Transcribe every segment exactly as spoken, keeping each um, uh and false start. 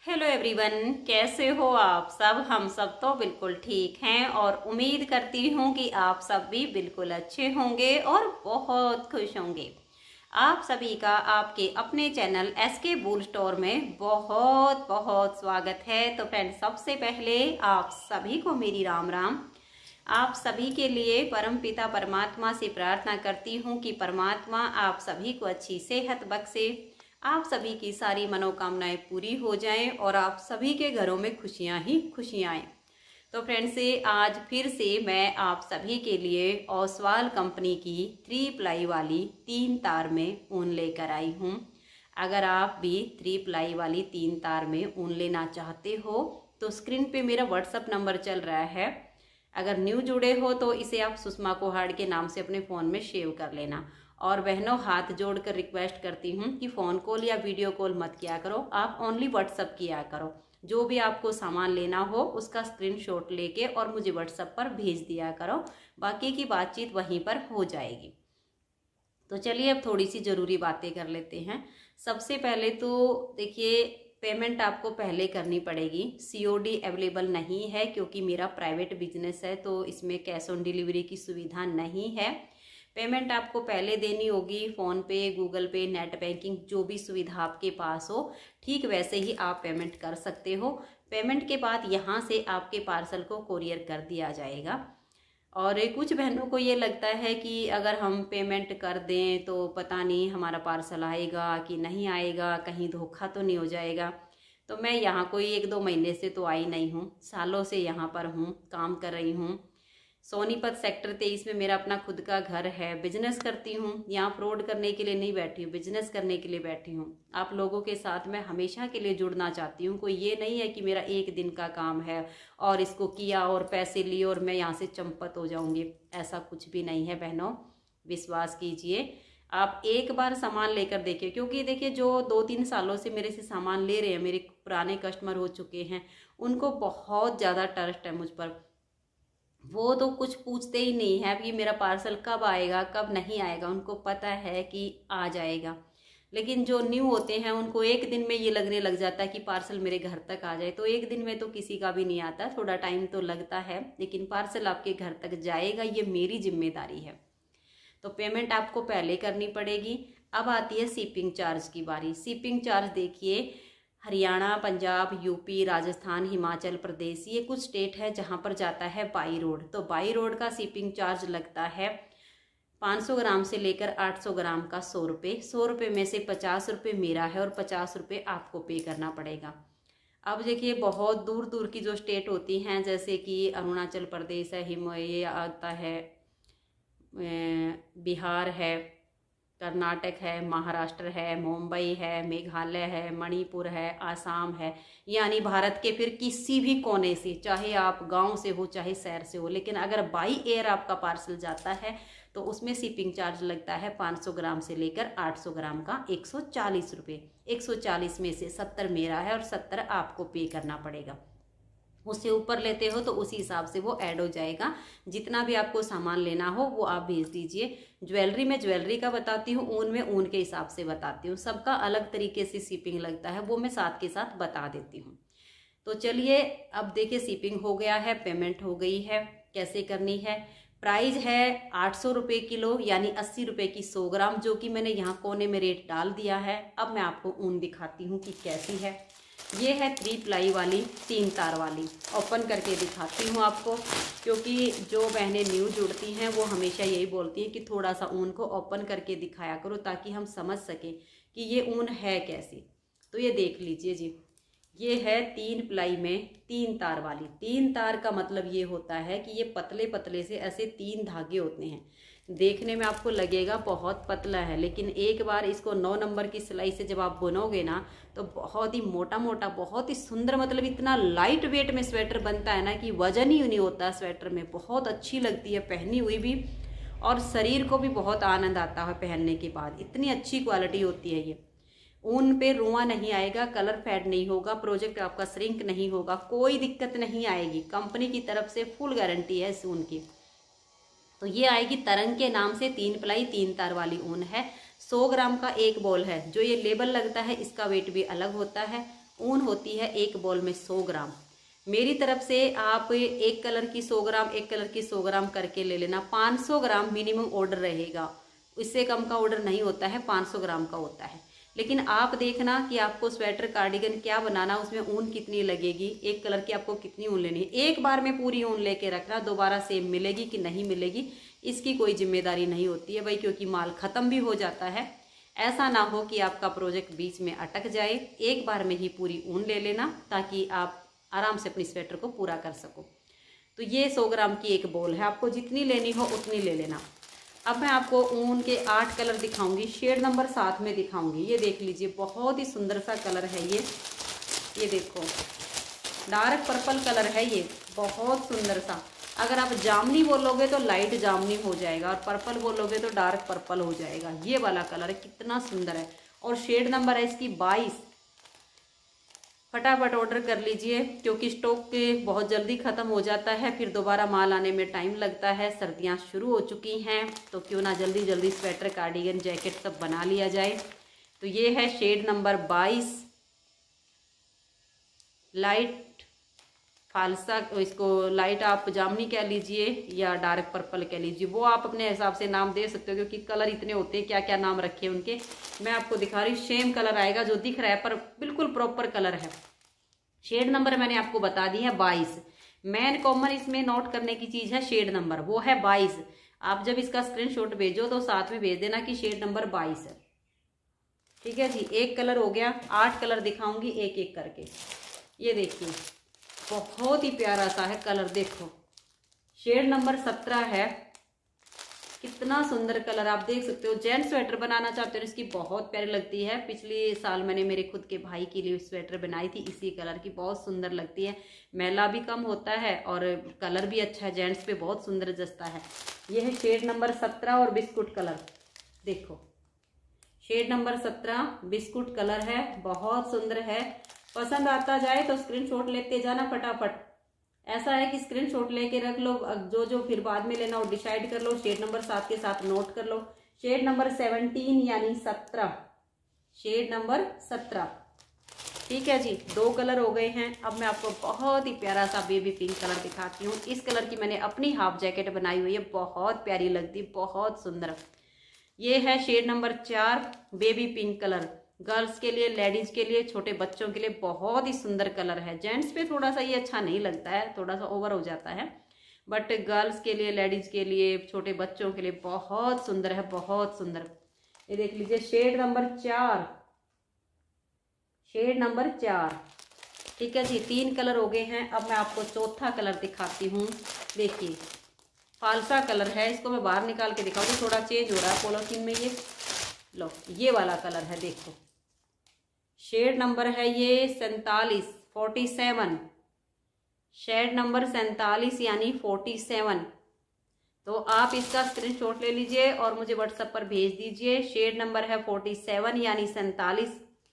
Hello everyone, कैसे हो आप सब। हम सब तो बिल्कुल ठीक हैं और उम्मीद करती हूँ कि आप सब भी बिल्कुल अच्छे होंगे और बहुत खुश होंगे। आप सभी का आपके अपने channel S K bull store में बहुत बहुत स्वागत है। तो फ्रेंड्स, सबसे पहले आप सभी को मेरी राम राम। आप सभी के लिए परमपिता परमात्मा से प्रार्थना करती हूँ कि परमात्मा आप सभी को अच्छी सेहत बख्शे, आप सभी की सारी मनोकामनाएं पूरी हो जाएं और आप सभी के घरों में खुशियां ही खुशियां आएं। तो फ्रेंड्स, से आज फिर से मैं आप सभी के लिए ओसवाल कंपनी की थ्री प्लाई वाली तीन तार में ऊन लेकर आई हूं। अगर आप भी थ्री प्लाई वाली तीन तार में ऊन लेना चाहते हो तो स्क्रीन पे मेरा व्हाट्सअप नंबर चल रहा है। अगर न्यू जुड़े हो तो इसे आप सुषमा कोहाड़ के नाम से अपने फ़ोन में सेव कर लेना। और बहनों, हाथ जोड़कर रिक्वेस्ट करती हूँ कि फ़ोन कॉल या वीडियो कॉल मत किया करो, आप ओनली व्हाट्सअप किया करो। जो भी आपको सामान लेना हो उसका स्क्रीनशॉट लेके और मुझे व्हाट्सअप पर भेज दिया करो, बाकी की बातचीत वहीं पर हो जाएगी। तो चलिए अब थोड़ी सी ज़रूरी बातें कर लेते हैं। सबसे पहले तो देखिए, पेमेंट आपको पहले करनी पड़ेगी। सीओडी अवेलेबल नहीं है क्योंकि मेरा प्राइवेट बिजनेस है, तो इसमें कैश ऑन डिलीवरी की सुविधा नहीं है। पेमेंट आपको पहले देनी होगी। फ़ोन पे, गूगल पे, नेट बैंकिंग, जो भी सुविधा आपके पास हो ठीक वैसे ही आप पेमेंट कर सकते हो। पेमेंट के बाद यहाँ से आपके पार्सल को कोरियर कर दिया जाएगा। और कुछ बहनों को ये लगता है कि अगर हम पेमेंट कर दें तो पता नहीं हमारा पार्सल आएगा कि नहीं आएगा, कहीं धोखा तो नहीं हो जाएगा। तो मैं यहाँ कोई एक दो महीने से तो आई नहीं हूँ, सालों से यहाँ पर हूँ, काम कर रही हूँ। सोनीपत सेक्टर तेईस में मेरा अपना खुद का घर है, बिजनेस करती हूँ। यहाँ फ्रॉड करने के लिए नहीं बैठी हूँ, बिजनेस करने के लिए बैठी हूँ। आप लोगों के साथ मैं हमेशा के लिए जुड़ना चाहती हूँ। कोई ये नहीं है कि मेरा एक दिन का काम है और इसको किया और पैसे लिए और मैं यहाँ से चंपत हो जाऊँगी, ऐसा कुछ भी नहीं है बहनों। विश्वास कीजिए, आप एक बार सामान लेकर देखिए, क्योंकि देखिए जो दो तीन सालों से मेरे से सामान ले रहे हैं, मेरे पुराने कस्टमर हो चुके हैं, उनको बहुत ज़्यादा ट्रस्ट है मुझ पर। वो तो कुछ पूछते ही नहीं है कि मेरा पार्सल कब आएगा कब नहीं आएगा, उनको पता है कि आ जाएगा। लेकिन जो न्यू होते हैं उनको एक दिन में ये लगने लग जाता है कि पार्सल मेरे घर तक आ जाए। तो एक दिन में तो किसी का भी नहीं आता, थोड़ा टाइम तो लगता है, लेकिन पार्सल आपके घर तक जाएगा, ये मेरी जिम्मेदारी है। तो पेमेंट आपको पहले करनी पड़ेगी। अब आती है शिपिंग चार्ज की बारी। शिपिंग चार्ज देखिए, हरियाणा, पंजाब, यूपी, राजस्थान, हिमाचल प्रदेश, ये कुछ स्टेट है जहाँ पर जाता है बाई रोड। तो बाई रोड का शिपिंग चार्ज लगता है पाँच सौ ग्राम से लेकर आठ सौ ग्राम का सौ रुपये। सौ रुपये में से पचास रुपये मेरा है और पचास रुपये आपको पे करना पड़ेगा। अब देखिए, बहुत दूर दूर की जो स्टेट होती हैं, जैसे कि अरुणाचल प्रदेश है, हिम ये आता है, बिहार है, कर्नाटक है, महाराष्ट्र है, मुंबई है, मेघालय है, मणिपुर है, आसाम है, यानी भारत के फिर किसी भी कोने से, चाहे आप गांव से हो चाहे शहर से हो, लेकिन अगर बाई एयर आपका पार्सल जाता है तो उसमें शिपिंग चार्ज लगता है पाँच सौ ग्राम से लेकर आठ सौ ग्राम का एक सौ चालीस रुपये। एक सौ चालीस में से सत्तर मेरा है और सत्तर आपको पे करना पड़ेगा। उससे ऊपर लेते हो तो उसी हिसाब से वो ऐड हो जाएगा। जितना भी आपको सामान लेना हो वो आप भेज दीजिए। ज्वेलरी में ज्वेलरी का बताती हूँ, ऊन में ऊन के हिसाब से बताती हूँ। सबका अलग तरीके से शिपिंग लगता है, वो मैं साथ के साथ बता देती हूँ। तो चलिए, अब देखिए शिपिंग हो गया है, पेमेंट हो गई है। कैसे करनी है? प्राइस है आठ सौ रुपये किलो, यानी अस्सी रुपये की सौ ग्राम, जो कि मैंने यहाँ कोने में रेट डाल दिया है। अब मैं आपको ऊन दिखाती हूँ कि कैसी है। ये है थ्री प्लाई वाली तीन तार वाली। ओपन करके दिखाती हूँ आपको, क्योंकि जो बहनें न्यू जुड़ती हैं वो हमेशा यही बोलती हैं कि थोड़ा सा ऊन को ओपन करके दिखाया करो ताकि हम समझ सकें कि ये ऊन है कैसी। तो ये देख लीजिए जी, ये है तीन प्लाई में तीन तार वाली। तीन तार का मतलब ये होता है कि ये पतले पतले से ऐसे तीन धागे होते हैं। देखने में आपको लगेगा बहुत पतला है, लेकिन एक बार इसको नौ नंबर की सिलाई से जब आप बुनोगे ना तो बहुत ही मोटा मोटा, बहुत ही सुंदर, मतलब इतना लाइट वेट में स्वेटर बनता है ना कि वजन ही नहीं होता स्वेटर में। बहुत अच्छी लगती है पहनी हुई भी, और शरीर को भी बहुत आनंद आता है पहनने के बाद। इतनी अच्छी क्वालिटी होती है ये। ऊन पे रुआं नहीं आएगा, कलर फेड नहीं होगा, प्रोजेक्ट आपका श्रिंक नहीं होगा, कोई दिक्कत नहीं आएगी। कंपनी की तरफ से फुल गारंटी है इस ऊन की। तो ये आएगी तरंग के नाम से तीन प्लाई तीन तार वाली ऊन है। सौ ग्राम का एक बॉल है। जो ये लेबल लगता है इसका वेट भी अलग होता है। ऊन होती है एक बॉल में सौ ग्राम। मेरी तरफ से आप एक कलर की सौ ग्राम एक कलर की सौ ग्राम करके ले लेना। पाँच सौ ग्राम मिनिमम ऑर्डर रहेगा, इससे कम का ऑर्डर नहीं होता है, पाँच सौ ग्राम का होता है। लेकिन आप देखना कि आपको स्वेटर कार्डिगन क्या बनाना, उसमें ऊन कितनी लगेगी, एक कलर की आपको कितनी ऊन लेनी है। एक बार में पूरी ऊन लेके रखना, दोबारा सेम मिलेगी कि नहीं मिलेगी इसकी कोई जिम्मेदारी नहीं होती है भाई, क्योंकि माल ख़त्म भी हो जाता है। ऐसा ना हो कि आपका प्रोजेक्ट बीच में अटक जाए। एक बार में ही पूरी ऊन ले लेना ताकि आप आराम से अपनी स्वेटर को पूरा कर सको। तो ये सौ ग्राम की एक बॉल है, आपको जितनी लेनी हो उतनी ले लेना। अब मैं आपको ऊन के आठ कलर दिखाऊंगी, शेड नंबर सात में दिखाऊंगी। ये देख लीजिए, बहुत ही सुंदर सा कलर है ये ये देखो, डार्क पर्पल कलर है ये, बहुत सुंदर सा। अगर आप जामनी बोलोगे तो लाइट जामनी हो जाएगा, और पर्पल बोलोगे तो डार्क पर्पल हो जाएगा। ये वाला कलर कितना सुंदर है, और शेड नंबर है इसकी बाईस। फटाफट ऑर्डर कर लीजिए, क्योंकि स्टॉक बहुत जल्दी ख़त्म हो जाता है, फिर दोबारा माल आने में टाइम लगता है। सर्दियां शुरू हो चुकी हैं, तो क्यों ना जल्दी जल्दी स्वेटर कार्डिगन जैकेट सब बना लिया जाए। तो ये है शेड नंबर बाईस, लाइट फालसा, इसको लाइट आप जामनी कह लीजिए या डार्क पर्पल कह लीजिए, वो आप अपने हिसाब से नाम दे सकते हो, क्योंकि कलर इतने होते हैं, क्या क्या नाम रखे हैं उनके। मैं आपको दिखा रही हूँ, सेम कलर आएगा जो दिख रहा है, पर बिल्कुल प्रॉपर कलर है। शेड नंबर मैंने आपको बता दी है बाईस। मेन कॉमन इसमें नोट करने की चीज है शेड नंबर, वो है बाईस। आप जब इसका स्क्रीनशॉट भेजो तो साथ में भेज देना कि शेड नंबर बाईस है। ठीक है जी, एक कलर हो गया, आठ कलर दिखाऊंगी एक एक करके। ये देखिए, बहुत ही प्यारा सा है कलर, देखो शेड नंबर सत्रह है, कितना सुंदर कलर आप देख सकते हो। जेंट्स स्वेटर बनाना चाहते हो, इसकी बहुत प्यारी लगती है। पिछले साल मैंने मेरे खुद के भाई के लिए स्वेटर बनाई थी इसी कलर की, बहुत सुंदर लगती है, मैला भी कम होता है और कलर भी अच्छा है, जेंट्स पे बहुत सुंदर जचता है। यह है शेड नंबर सत्रह और बिस्कुट कलर, देखो शेड नंबर सत्रह बिस्कुट कलर है, बहुत सुंदर है। पसंद आता जाए तो स्क्रीनशॉट लेते जाना फटाफट। ऐसा है कि स्क्रीनशॉट लेके रख लो, जो जो फिर बाद में लेना वो डिसाइड कर लो। शेड नंबर सात के साथ नोट कर लो। शेड नंबर सेवनटीन यानी सत्रह, शेड नंबर सत्रह। ठीक है जी, दो कलर हो गए हैं। अब मैं आपको बहुत ही प्यारा सा बेबी पिंक कलर दिखाती हूँ। इस कलर की मैंने अपनी हाफ जैकेट बनाई हुई है, बहुत प्यारी लगती है, बहुत सुंदर। ये है शेड नंबर चार, बेबी पिंक कलर। गर्ल्स के लिए, लेडीज के लिए, छोटे बच्चों के लिए बहुत ही सुंदर कलर है। जेंट्स पे थोड़ा सा ये अच्छा नहीं लगता है, थोड़ा सा ओवर हो जाता है, बट गर्ल्स के लिए, लेडीज के लिए, छोटे बच्चों के लिए बहुत सुंदर है, बहुत सुंदर। ये देख लीजिए, शेड नंबर चार, शेड नंबर चार। ठीक है जी, तीन कलर हो गए हैं। अब मैं आपको चौथा कलर दिखाती हूँ। देखिए, फालसा कलर है, इसको मैं बाहर निकाल के दिखाऊंगी, थोड़ा चेंज हो रहा है पॉलिथीन में। ये लो, ये वाला कलर है, देखो शेड नंबर है ये सैतालीस, फोर्टी सेवन, शेड नंबर सैतालीस यानी फोर्टी सेवन। तो आप इसका स्क्रीनशॉट ले लीजिए और मुझे व्हाट्सएप पर भेज दीजिए। शेड नंबर है फोर्टी सेवन यानी सैतालीस।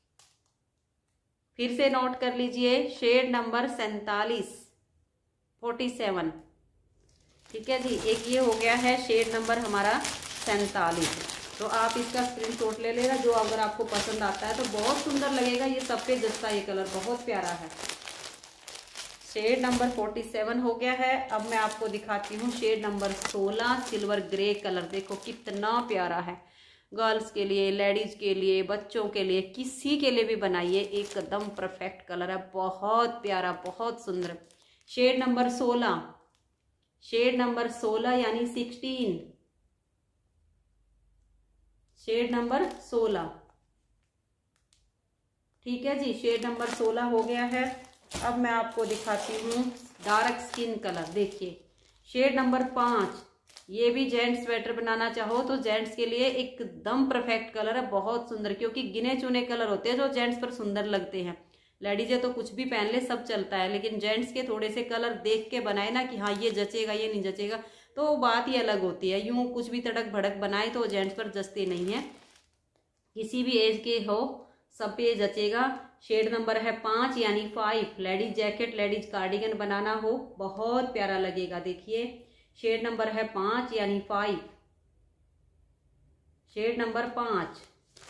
फिर से नोट कर लीजिए, शेड नंबर सैतालीस, फोर्टी सेवन। ठीक है जी, एक ये हो गया है शेड नंबर हमारा सैतालीस। तो आप इसका स्क्रीनशॉट ले लेना, जो अगर आपको पसंद आता है तो बहुत सुंदर लगेगा, ये सब पे जचता है, ये कलर बहुत प्यारा है। शेड नंबर फोर्टी सेवन हो गया है। अब मैं आपको दिखाती हूँ शेड नंबर सोलह, सिल्वर ग्रे कलर। देखो कितना प्यारा है, गर्ल्स के लिए, लेडीज के लिए, बच्चों के लिए, किसी के लिए भी बनाइए, एकदम परफेक्ट कलर है, बहुत प्यारा, बहुत सुंदर। शेड नंबर सोलह, शेड नंबर सोलह यानी सिक्सटीन, शेड नंबर सोलह। ठीक है जी, शेड नंबर सोलह हो गया है। अब मैं आपको दिखाती हूँ डार्क स्किन कलर। देखिए, शेड नंबर पाँच, ये भी जेंट्स स्वेटर बनाना चाहो तो जेंट्स के लिए एकदम परफेक्ट कलर है, बहुत सुंदर, क्योंकि गिने चुने कलर होते हैं जो जेंट्स पर सुंदर लगते हैं। लेडीजें तो कुछ भी पहन ले, सब चलता है, लेकिन जेंट्स के थोड़े से कलर देख के बनाए ना कि हाँ ये जचेगा, ये नहीं जचेगा, तो बात ही अलग होती है। यूं कुछ भी तड़क भड़क बनाए तो जेंट्स पर जचते नहीं है, किसी भी एज के हो सब पे जचेगा। शेड नंबर है पाँच यानी five, ladies jacket, ladies cardigan बनाना हो बहुत प्यारा लगेगा। देखिए, शेड नंबर है पाँच यानी फाइव, शेड नंबर पाँच।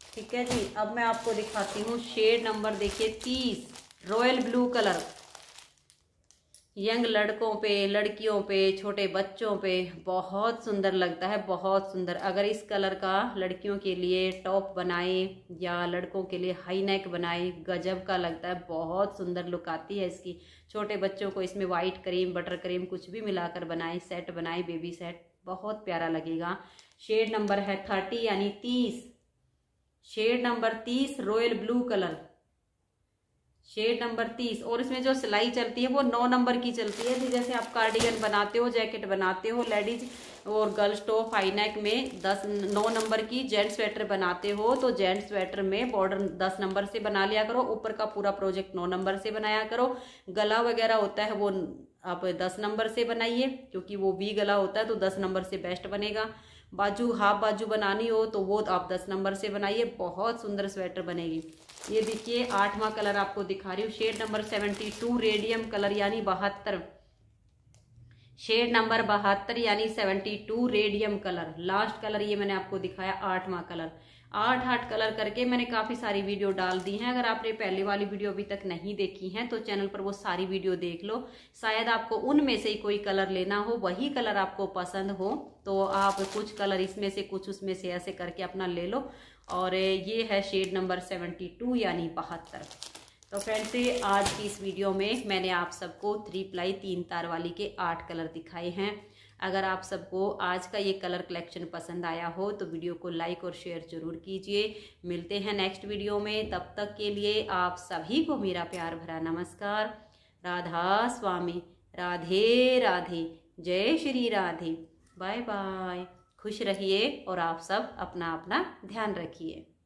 ठीक है जी। अब मैं आपको दिखाती हूँ शेड नंबर देखिए तीस, रॉयल ब्लू कलर। यंग लड़कों पे, लड़कियों पे, छोटे बच्चों पे बहुत सुंदर लगता है, बहुत सुंदर। अगर इस कलर का लड़कियों के लिए टॉप बनाए या लड़कों के लिए हाई नेक बनाए, गजब का लगता है, बहुत सुंदर लुक आती है इसकी। छोटे बच्चों को इसमें वाइट क्रीम, बटर क्रीम कुछ भी मिलाकर बनाए, सेट बनाए, बेबी सेट, बहुत प्यारा लगेगा। शेड नंबर है थर्टी यानी तीस, शेड नंबर तीस royal blue colour, shade number तीस। और इसमें जो सिलाई चलती है वो नौ नंबर की चलती है। जैसे आप कार्डिगन बनाते हो, जैकेट बनाते हो लेडीज और गर्ल्स टॉप हाई नेक में दस नौ नंबर की, जेंट्स स्वेटर बनाते हो तो जेंट्स स्वेटर में बॉर्डर दस नंबर से बना लिया करो, ऊपर का पूरा प्रोजेक्ट नौ नंबर से बनाया करो। गला वगैरह होता है वो आप दस नंबर से बनाइए, क्योंकि वो वी गला होता है तो दस नंबर से बेस्ट बनेगा। बाजू हाफ बाजू बनानी हो तो वो आप दस नंबर से बनाइए, बहुत सुंदर स्वेटर बनेगी। ये देखिए आठवां कलर आपको दिखा रही हूँ, shade number seventy two radium colour यानी बहत्तर, शेड नंबर बहत्तर यानी seventy two radium colour. Last colour ये मैंने आपको दिखाया आठवां कलर। आठ आठ कलर करके मैंने काफ़ी सारी वीडियो डाल दी हैं। अगर आपने पहले वाली वीडियो अभी तक नहीं देखी हैं तो चैनल पर वो सारी वीडियो देख लो। शायद आपको उनमें से ही कोई कलर लेना हो, वही कलर आपको पसंद हो तो आप कुछ कलर इसमें से कुछ उसमें से ऐसे करके अपना ले लो। और ये है शेड नंबर सेवेंटी टू यानी बहत्तर। तो फ्रेंड्स आज की इस वीडियो में मैंने आप सबको थ्री प्लाई तीन तार वाली के आठ कलर दिखाए हैं। अगर आप सबको आज का ये कलर कलेक्शन पसंद आया हो तो वीडियो को लाइक और शेयर जरूर कीजिए। मिलते हैं नेक्स्ट वीडियो में, तब तक के लिए आप सभी को मेरा प्यार भरा नमस्कार। राधा स्वामी, राधे राधे, जय श्री राधे, बाय बाय। खुश रहिए और आप सब अपना अपना ध्यान रखिए।